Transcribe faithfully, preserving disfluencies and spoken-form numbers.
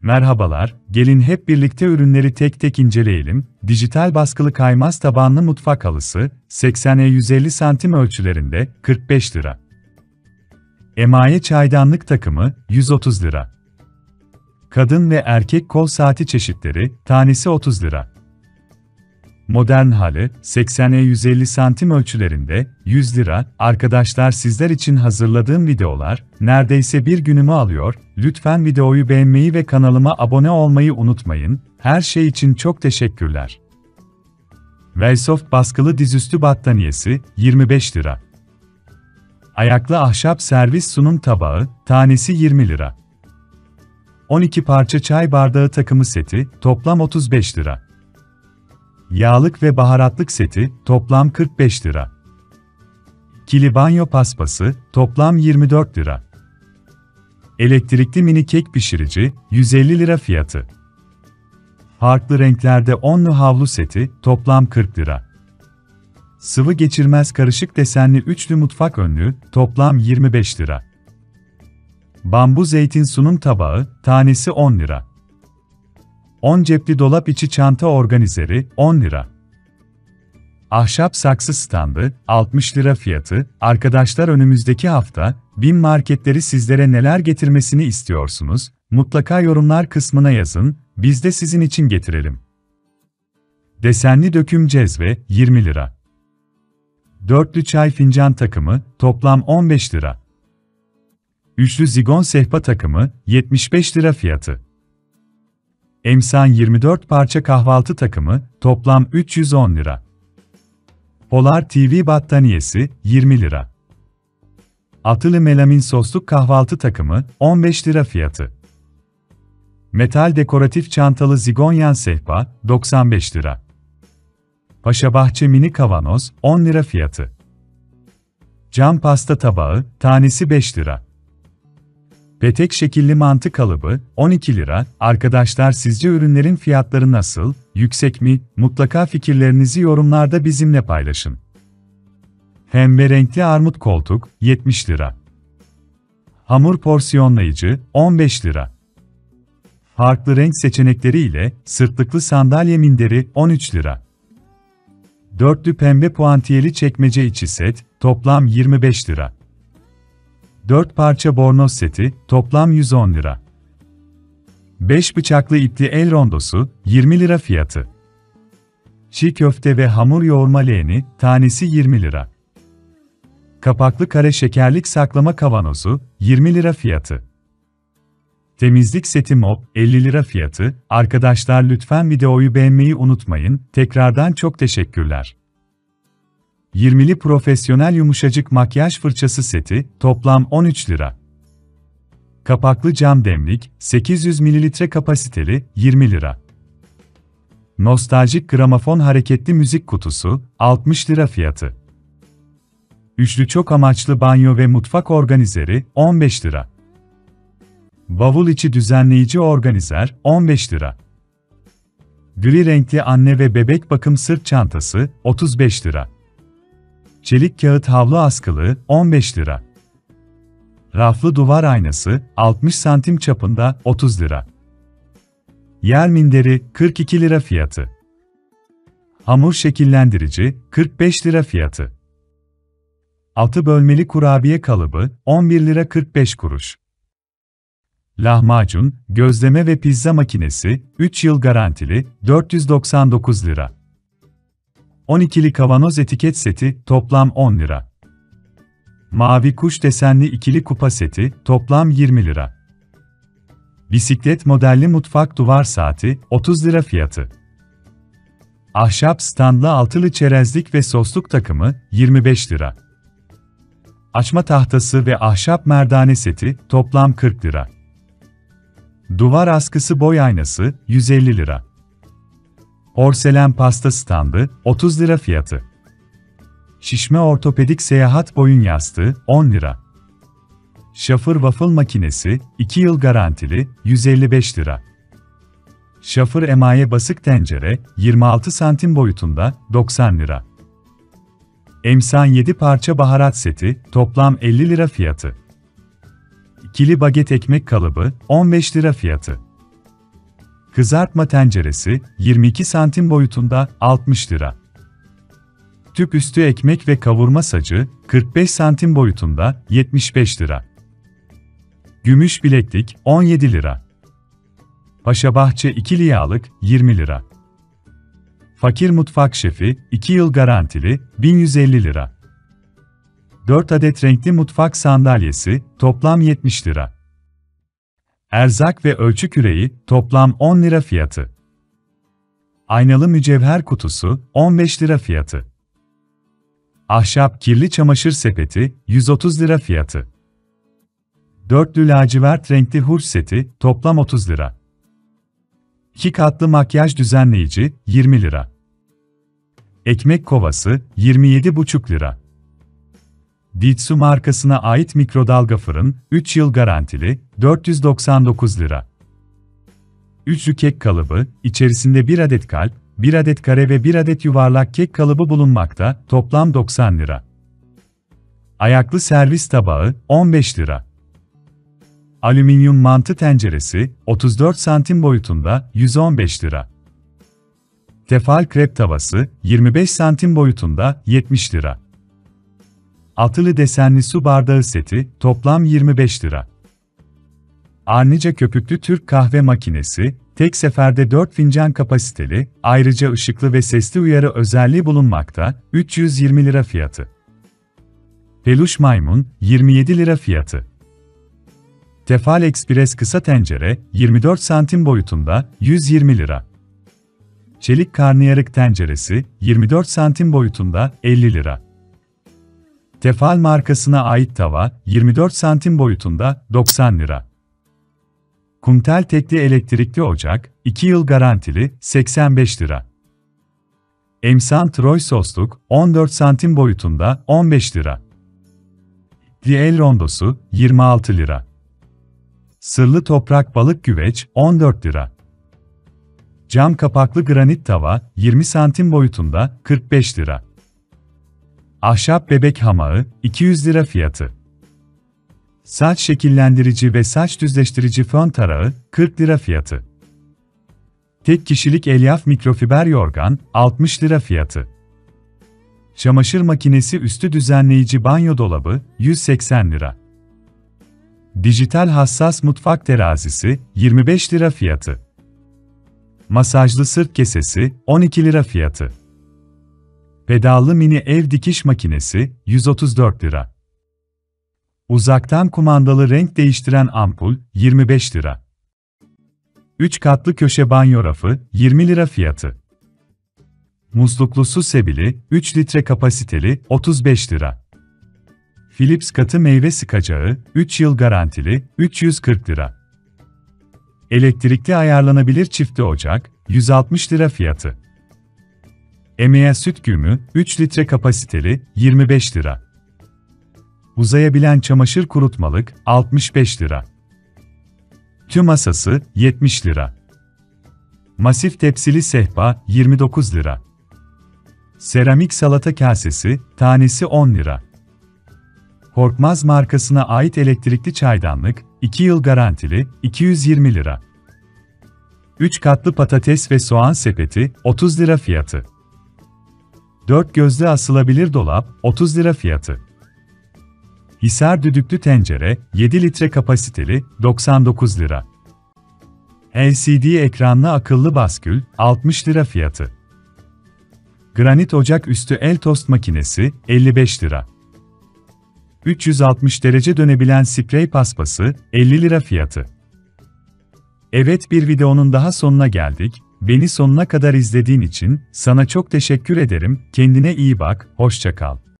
Merhabalar, gelin hep birlikte ürünleri tek tek inceleyelim. Dijital baskılı kaymaz tabanlı mutfak halısı, seksene yüz elli santim ölçülerinde, kırk beş lira. Emaye çaydanlık takımı, yüz otuz lira. Kadın ve erkek kol saati çeşitleri, tanesi otuz lira. Modern halı, seksene yüz elli santim ölçülerinde, yüz lira. Arkadaşlar, sizler için hazırladığım videolar, neredeyse bir günümü alıyor. Lütfen videoyu beğenmeyi ve kanalıma abone olmayı unutmayın. Her şey için çok teşekkürler. Velsoft baskılı dizüstü battaniyesi, yirmi beş lira. Ayaklı ahşap servis sunum tabağı, tanesi yirmi lira. on iki parça çay bardağı takımı seti, toplam otuz beş lira. Yağlık ve baharatlık seti, toplam kırk beş lira. Kili banyo paspası, toplam yirmi dört lira. Elektrikli mini kek pişirici, yüz elli lira fiyatı. Farklı renklerde onlu havlu seti, toplam kırk lira. Sıvı geçirmez karışık desenli üçlü mutfak önlüğü, toplam yirmi beş lira. Bambu zeytin sunum tabağı, tanesi on lira. on cepli dolap içi çanta organizeri, on lira. Ahşap saksı standı, altmış lira fiyatı. Arkadaşlar, önümüzdeki hafta BİM marketleri sizlere neler getirmesini istiyorsunuz? Mutlaka yorumlar kısmına yazın, biz de sizin için getirelim. Desenli döküm cezve, yirmi lira. Dörtlü çay fincan takımı, toplam on beş lira. Üçlü zigon sehpa takımı, yetmiş beş lira fiyatı. Emsan yirmi dört parça kahvaltı takımı, toplam üç yüz on lira. Polar T V battaniyesi, yirmi lira. Atılı melamin sosluk kahvaltı takımı, on beş lira fiyatı. Metal dekoratif çantalı zigonyan sehpa, doksan beş lira. Paşabahçe mini kavanoz, on lira fiyatı. Cam pasta tabağı, tanesi beş lira. Petek şekilli mantı kalıbı, on iki lira. Arkadaşlar, sizce ürünlerin fiyatları nasıl? Yüksek mi? Mutlaka fikirlerinizi yorumlarda bizimle paylaşın. Pembe renkli armut koltuk, yetmiş lira. Hamur porsiyonlayıcı, on beş lira. Farklı renk seçenekleri ile sırtlıklı sandalye minderi, on üç lira. Dörtlü pembe puantiyeli çekmece içi set, toplam yirmi beş lira. dört parça bornoz seti, toplam yüz on lira. beş bıçaklı ipli el rondosu, yirmi lira fiyatı. Çiğ köfte ve hamur yoğurma leğeni, tanesi yirmi lira. Kapaklı kare şekerlik saklama kavanozu, yirmi lira fiyatı. Temizlik seti mop, elli lira fiyatı. Arkadaşlar, lütfen videoyu beğenmeyi unutmayın. Tekrardan çok teşekkürler. yirmili profesyonel yumuşacık makyaj fırçası seti, toplam on üç lira. Kapaklı cam demlik, sekiz yüz mililitre kapasiteli, yirmi lira. Nostaljik gramofon hareketli müzik kutusu, altmış lira fiyatı. Üçlü çok amaçlı banyo ve mutfak organizeri, on beş lira. Bavul içi düzenleyici organizer, on beş lira. Gri renkli anne ve bebek bakım sırt çantası, otuz beş lira. Çelik kağıt havlu askılı, on beş lira. Raflı duvar aynası, altmış santim çapında, otuz lira. Yer minderi, kırk iki lira fiyatı. Hamur şekillendirici, kırk beş lira fiyatı. Altı bölmeli kurabiye kalıbı, on bir lira kırk beş kuruş. Lahmacun, gözleme ve pizza makinesi, üç yıl garantili, dört yüz doksan dokuz lira. on ikili kavanoz etiket seti, toplam on lira. Mavi kuş desenli ikili kupa seti, toplam yirmi lira. Bisiklet modelli mutfak duvar saati, otuz lira fiyatı. Ahşap standlı altılı çerezlik ve sosluk takımı, yirmi beş lira. Açma tahtası ve ahşap merdane seti, toplam kırk lira. Duvar askısı boy aynası, yüz elli lira. Porselen pasta standı, otuz lira fiyatı. Şişme ortopedik seyahat boyun yastığı, on lira. Şafır waffle makinesi, iki yıl garantili, yüz elli beş lira. Şafır emaye basık tencere, yirmi altı santim boyutunda, doksan lira. Emsan yedi parça baharat seti, toplam elli lira fiyatı. İkili baget ekmek kalıbı, on beş lira fiyatı. Kızartma tenceresi, yirmi iki santim boyutunda, altmış lira. Tüp üstü ekmek ve kavurma sacı, kırk beş santim boyutunda, yetmiş beş lira. Gümüş bileklik, on yedi lira. Paşabahçe ikili yağlık, yirmi lira. Fakir mutfak şefi, iki yıl garantili, bin yüz elli lira. dört adet renkli mutfak sandalyesi, toplam yetmiş lira. Erzak ve ölçü küreği, toplam on lira fiyatı. Aynalı mücevher kutusu, on beş lira fiyatı. Ahşap kirli çamaşır sepeti, yüz otuz lira fiyatı. Dörtlü lacivert renkli hurç seti, toplam otuz lira. iki katlı makyaj düzenleyici, yirmi lira. Ekmek kovası, yirmi yedi buçuk lira. Ditsu markasına ait mikrodalga fırın, üç yıl garantili, dört yüz doksan dokuz lira. Üçlü kek kalıbı, içerisinde bir adet kalp, bir adet kare ve bir adet yuvarlak kek kalıbı bulunmakta, toplam doksan lira. Ayaklı servis tabağı, on beş lira. Alüminyum mantı tenceresi, otuz dört santim boyutunda, yüz on beş lira. Tefal krep tavası, yirmi beş santim boyutunda, yetmiş lira. Altılı desenli su bardağı seti, toplam yirmi beş lira. Arnica köpüklü Türk kahve makinesi, tek seferde dört fincan kapasiteli, ayrıca ışıklı ve sesli uyarı özelliği bulunmakta, üç yüz yirmi lira fiyatı. Peluş maymun, yirmi yedi lira fiyatı. Tefal Express kısa tencere, yirmi dört santim boyutunda, yüz yirmi lira. Çelik karnıyarık tenceresi, yirmi dört santim boyutunda, elli lira. Tefal markasına ait tava, yirmi dört santim boyutunda, doksan lira. Kumtel tekli elektrikli ocak, iki yıl garantili, seksen beş lira. Emsan Troy sosluk, on dört santim boyutunda, on beş lira. El rondosu, yirmi altı lira. Sırlı toprak balık güveç, on dört lira. Cam kapaklı granit tava, yirmi santim boyutunda, kırk beş lira. Ahşap bebek hamağı, iki yüz lira fiyatı. Saç şekillendirici ve saç düzleştirici fön tarağı, kırk lira fiyatı. Tek kişilik elyaf mikrofiber yorgan, altmış lira fiyatı. Çamaşır makinesi üstü düzenleyici banyo dolabı, yüz seksen lira. Dijital hassas mutfak terazisi, yirmi beş lira fiyatı. Masajlı sırt kesesi, on iki lira fiyatı. Pedallı mini ev dikiş makinesi, yüz otuz dört lira. Uzaktan kumandalı renk değiştiren ampul, yirmi beş lira. üç katlı köşe banyo rafı, yirmi lira fiyatı. Musluklu su sebili, üç litre kapasiteli, otuz beş lira. Philips katı meyve sıkacağı, üç yıl garantili, üç yüz kırk lira. Elektrikli ayarlanabilir çiftli ocak, yüz altmış lira fiyatı. Emea süt güğümü, üç litre kapasiteli, yirmi beş lira. Uzayabilen çamaşır kurutmalık, altmış beş lira. Tüm masası, yetmiş lira. Masif tepsili sehpa, yirmi dokuz lira. Seramik salata kasesi, tanesi on lira. Korkmaz markasına ait elektrikli çaydanlık, iki yıl garantili, iki yüz yirmi lira. üç katlı patates ve soğan sepeti, otuz lira fiyatı. dört gözlü asılabilir dolap, otuz lira fiyatı. Hisar düdüklü tencere, yedi litre kapasiteli, doksan dokuz lira. L C D ekranlı akıllı baskül, altmış lira fiyatı. Granit ocak üstü el tost makinesi, elli beş lira. üç yüz altmış derece dönebilen sprey paspası, elli lira fiyatı. Evet, bir videonun daha sonuna geldik. Beni sonuna kadar izlediğin için sana çok teşekkür ederim. Kendine iyi bak, hoşça kal.